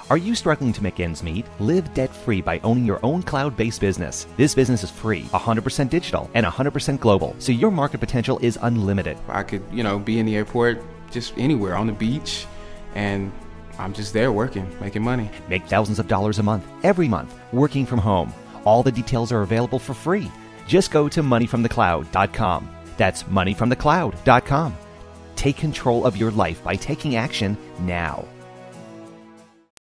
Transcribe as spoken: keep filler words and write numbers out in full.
Are you struggling to make ends meet? Live debt-free by owning your own cloud-based business. This business is free, one hundred percent digital, and one hundred percent global, so your market potential is unlimited. I could, you know, be in the airport, just anywhere, on the beach, and I'm just there working, making money. Make thousands of dollars a month, every month, working from home. All the details are available for free. Just go to money from the cloud dot com. That's money from the cloud dot com. Take control of your life by taking action now.